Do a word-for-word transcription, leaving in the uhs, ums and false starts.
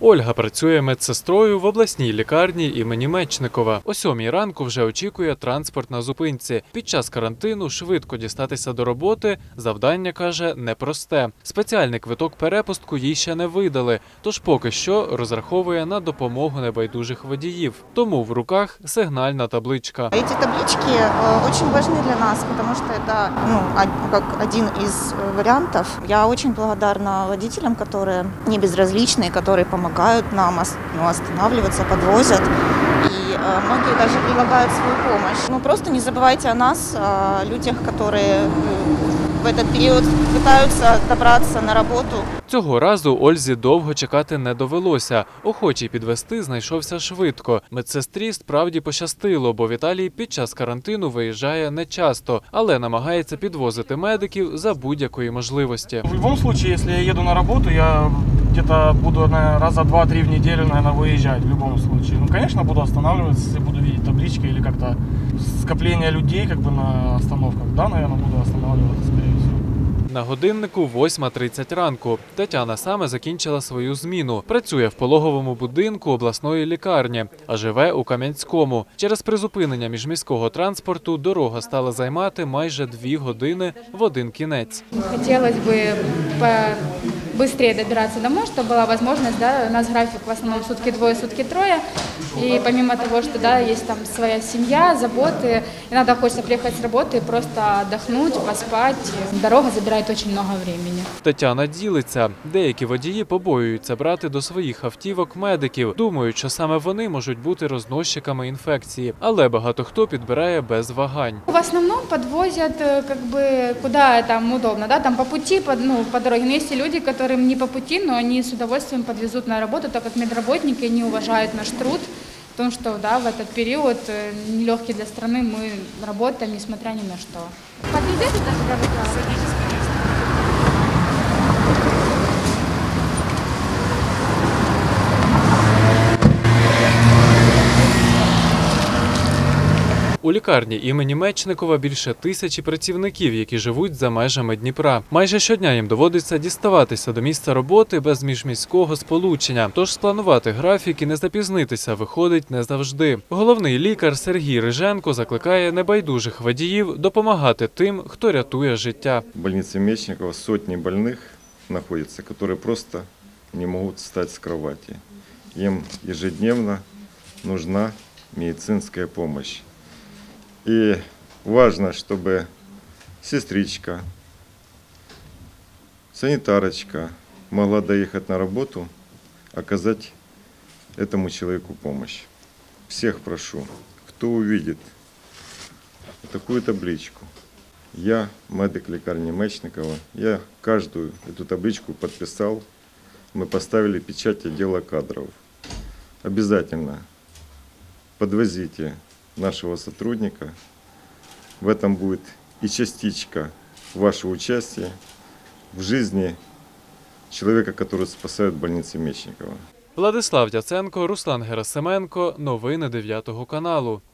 Ольга працює медсестрою в обласній лікарні імені Мечникова. О сьомій ранку вже очікує транспорт на зупинці. Під час карантину швидко дістатися до роботи завдання, каже, непросте. Спеціальний квиток перепустку їй ще не видали, тож поки що розраховує на допомогу небайдужих водіїв. Тому в руках сигнальна табличка. Ці таблички дуже важливі для нас, тому що це ну, як один із варіантів. Я дуже благодарна водителям, які не безразличні, які допомагають. Помогают нам ну, останавливаться, подвозят. И э, многие даже предлагают свою помощь. Ну, просто не забывайте о нас, о людях, которые в этот период пытаются добраться на работу. Цього разу Ользі довго чекати не довелося. Охочий підвезти знайшовся швидко. Медсестрі справді пощастило, бо Віталій під час карантину виїжджає нечасто, але намагається підвозити медиків за будь-якої можливості. В будь-якому випадку, якщо я їду на роботу, я где-то буду наверное, раза два-три в неделю, наверное, выезжать в любом случае. Ну, конечно, буду останавливаться, если буду видеть таблички или как-то скопление людей как бы на остановках. Да, наверное, буду останавливаться, скорее всего. На годиннику восьма тридцять ранку. Тетяна саме закінчила свою зміну. Працює в пологовому будинку обласної лікарні, а живе у Кам'янському. Через призупинення міжміського транспорту дорога стала займати майже дві години в один кінець. Хотілося б быстрее добираться домой, чтобы была возможность, да, у нас график в основном сутки двое, сутки трое, и помимо того, что, да, есть там своя семья, заботы, иногда хочется приехать с работы и просто отдохнуть, поспать. Дорога забирает очень много времени. Тетяна ділиться. Деякі водії побоюються брати до своїх автівок медиків, думають, що саме вони можуть бути розносчиками інфекції, але багато хто підбирає без вагань. В основном подвозят, как бы, куда там удобно, да, там по пути, по, ну, по дороге. Но есть и люди, которые которым не по пути, но они с удовольствием подвезут на работу, так как медработники не уважают наш труд, потому что да, в этот период нелегкий для страны мы работаем, несмотря ни на что. Подвезете даже до Садитесь, конечно. У лікарні імені Мечникова більше тисячі працівників, які живуть за межами Дніпра. Майже щодня їм доводиться діставатися до місця роботи без міжміського сполучення. Тож спланувати графік і не запізнитися виходить не завжди. Головний лікар Сергій Риженко закликає небайдужих водіїв допомагати тим, хто рятує життя. В больниці Мечникова сотні больних знаходяться, які просто не можуть встати з кроваті. Їм ежедневно потрібна медицинська допомога. И важно, чтобы сестричка, санитарочка могла доехать на работу, оказать этому человеку помощь. Всех прошу, кто увидит такую табличку. Я, медик лікарні Мечникова, я каждую эту табличку подписал. Мы поставили печать отдела кадров. Обязательно подвозите нашего сотрудника. В этом будет и частичка вашего участия в жизни человека, который спасает в больнице Мечникова. Владислав Дяценко, Руслан Герасименко. Новини дев'ятого каналу.